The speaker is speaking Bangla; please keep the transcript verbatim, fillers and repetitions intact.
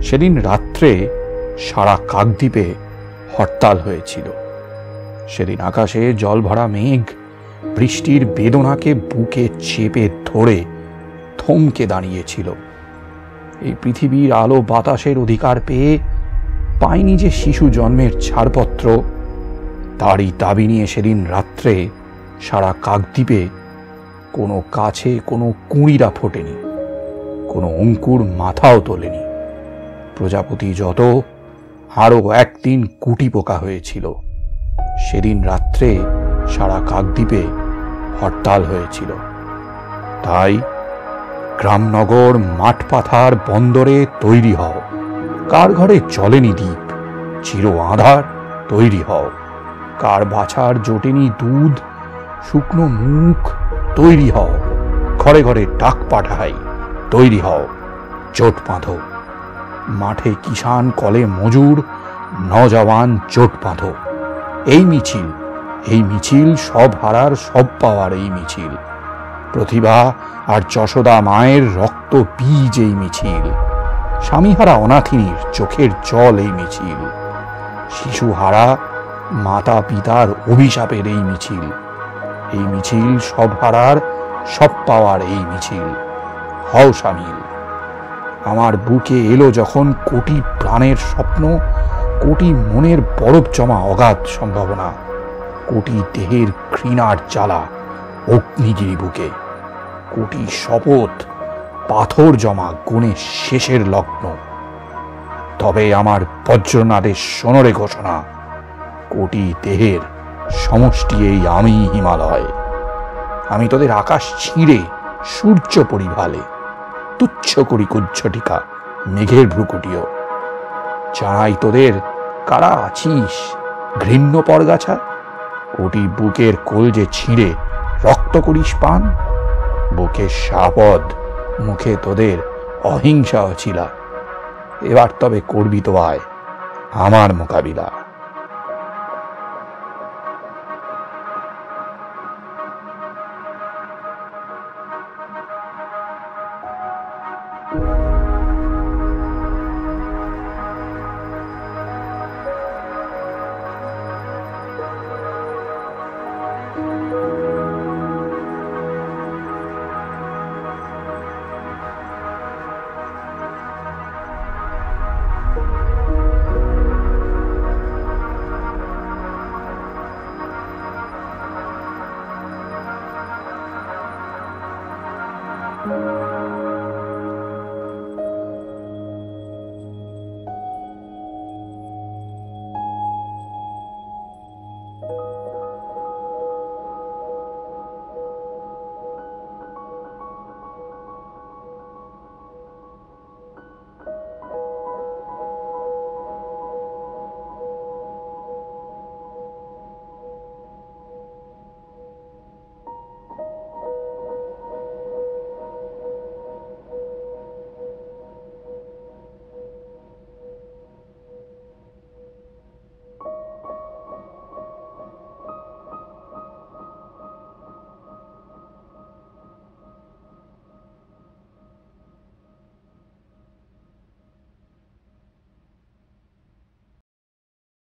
সেদিন রাত্রে সারা কাকদ্বীপে হরতাল হয়েছিল। সেদিন আকাশে জল ভরা মেঘ বৃষ্টির বেদনাকে বুকে চেপে ধরে থমকে দাঁড়িয়েছিল। এই পৃথিবীর আলো বাতাসের অধিকার পেয়ে পায়নি যে শিশু জন্মের ছাড়পত্র, তারই দাবি নিয়ে সেদিন রাত্রে সারা কাকদ্বীপে কোনো কাছে কোনো কুঁড়িরা ফোটেনি, কোনো অঙ্কুর মাথাও তোলেনি। প্রজাপতি যত আরো একদিন কুটি পোকা হয়েছিল। সেদিন রাত্রে সারা কাকদ্বীপে হরতাল হয়েছিল। তাই গ্রামনগর মাঠ পাথার বন্দরে তৈরি হও, কার ঘরে চলেনি দ্বীপ চির আঁধার তৈরি হও, কার বাছার জোটেনি দুধ শুকনো মুখ তৈরি হও, ঘরে ঘরে ডাক পাঠাই তৈরি হও, জোট বাঁধো। মাঠে কিষান কলে মজুর নজওয়ান জোট বাঁধো। এই মিছিল এই মিছিল সব হারার সব পাওয়ার এই মিছিল, প্রতিভা আর যশোদা মায়ের রক্ত বীজ এই মিছিল, স্বামীহারা অনাথিনীর চোখের জল এই মিছিল, শিশুহারা মাতা পিতার অভিশাপের এই মিছিল। এই মিছিল সব হারার সব পাওয়ার এই মিছিল, হও সামিল। আমার বুকে এলো যখন কোটি প্রাণের স্বপ্ন, কোটি মনের বরফ জমা অগাধ সম্ভাবনা, কোটি দেহের ঘৃণার জ্বালা অগ্নিগিরি বুকে, কোটি শপথ পাথর জমা গুণে শেষের লগ্ন। তবে আমার বজ্রনাদের সোনরে ঘোষণা, কোটি দেহের সমষ্টি এই আমি হিমালয়। আমি তোদের আকাশ ছিঁড়ে সূর্য পরিভালে তুচ্ছ করি কুজ্ঝটিকা মেঘের ভ্রুকুটিও। জানাই তোদের কারা আছিস ঘৃণ্য পরগাছা, কোটি বুকের কলজে ছিঁড়ে রক্ত করিস পান। বুকে সাপদ মুখে তোদের অহিংসা অছিলা, এবার তবে করবি তো আয় আমার মোকাবিলা। you